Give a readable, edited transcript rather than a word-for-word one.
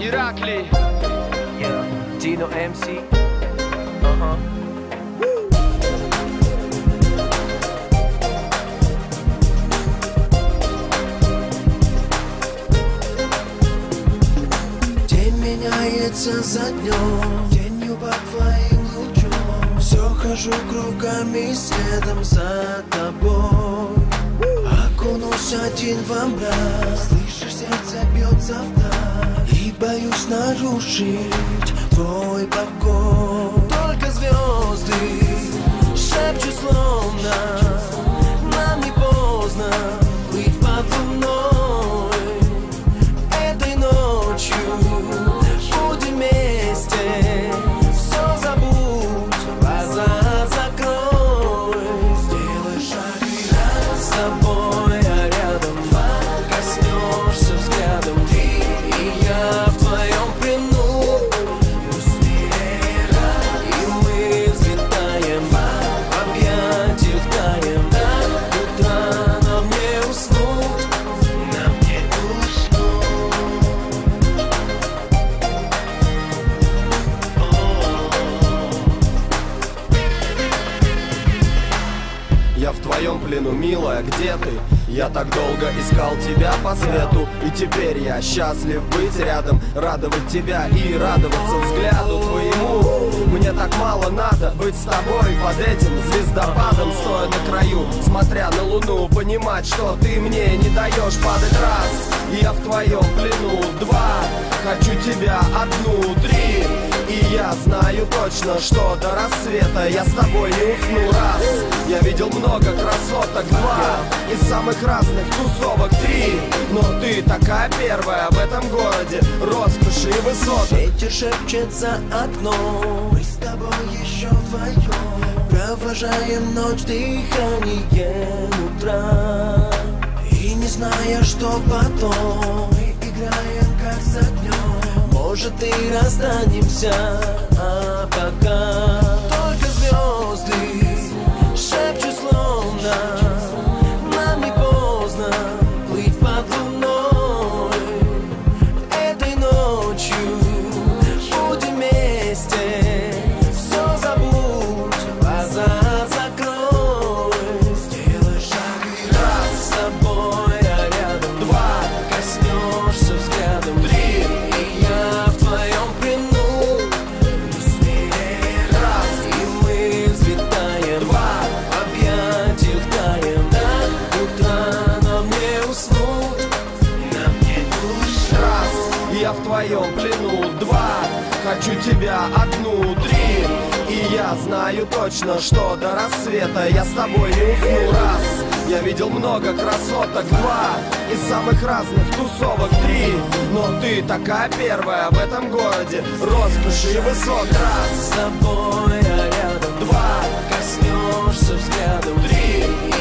Ираклий. Dino MC. День меняется за днем, тенью под твоим лучом. Все хожу кругами следом за тобой. Окунусь один во мрак, слышишь, сердце бьется вдаль. И боюсь нарушить твой покой. Только звезды шепчут словно нам не поздно быть под луной. Этой ночью будем вместе. Все забудь, глаза закрой. Сделай шаг и раз с тобой, а рядом коснешься взглядом ты и я в твоем плену. И мы взлетаем, в объятиях таем. До утра нам не уснуть, нам не уснуть. Я в твоем плену, милая, где ты? Я так долго искал тебя по свету, и теперь я счастлив быть рядом, радовать тебя и радоваться взгляду твоему. Мне так мало надо быть с тобой под этим звездопадом, стоя на краю, смотря на луну, понимать, что ты мне не даешь падать. Раз, и я в твоем плену. Два, хочу тебя. Одну, три, и я знаю точно, что до рассвета я с тобой не усну. Раз, я видел много красоток. Два, из самых разных тусовок. Три, но ты такая первая в этом городе, роскоши и высоток. Ветер шепчет за окном, мы с тобой еще вдвоем провожаем ночь дыханием утра. И не зная, что потом, мы играем как за днем. Может и расстанемся, а пока только звезды шепчут словно нам не поздно плыть под луной. Этой ночью будем вместе. Все забудь, глаза закрой. Сделай шаг и раз с тобой, а рядом два, коснешься взглядом три, и я в твоем плену. Раз, и мы взлетаем. Два, в объятиях таем. До утра нам не уснуть, нам не уснуть. Раз, и я в твоем плену. Два, хочу тебя. Одну, три, и я знаю точно, что до рассвета я с тобой не усну. Раз, я видел много красоток. Два, из самых разных тусовок. Три, но ты такая первая в этом городе, роскоши и высот. Раз, С тобой, а рядом два, коснешься взглядом три,